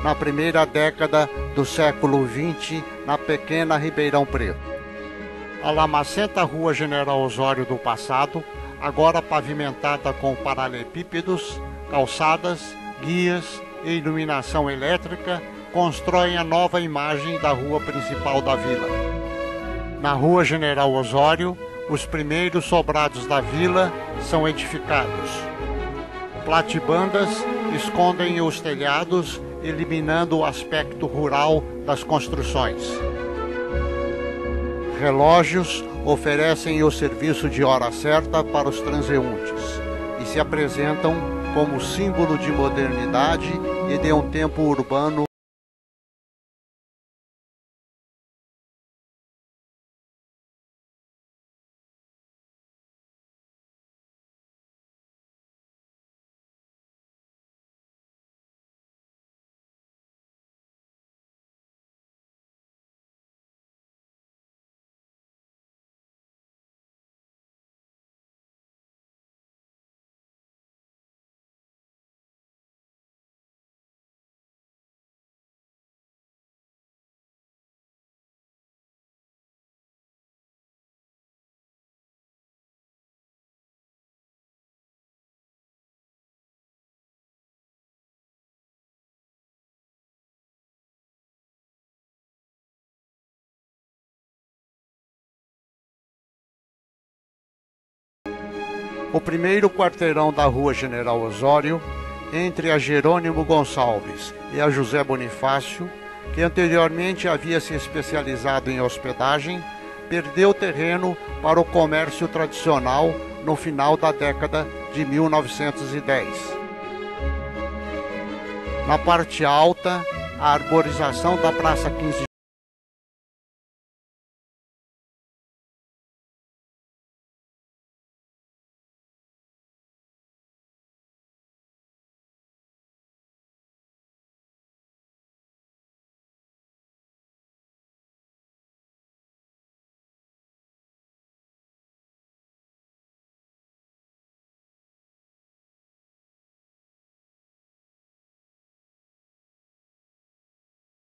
na primeira década do século XX, na pequena Ribeirão Preto. A lamacenta Rua General Osório do passado, agora pavimentada com paralelepípedos, calçadas, guias e iluminação elétrica, constroem a nova imagem da rua principal da vila. Na Rua General Osório, os primeiros sobrados da vila são edificados. Platibandas escondem os telhados, eliminando o aspecto rural das construções. Relógios oferecem o serviço de hora certa para os transeuntes e se apresentam como símbolo de modernidade e de um tempo urbano. O primeiro quarteirão da Rua General Osório, entre a Jerônimo Gonçalves e a José Bonifácio, que anteriormente havia se especializado em hospedagem, perdeu terreno para o comércio tradicional no final da década de 1910. Na parte alta, a arborização da Praça 15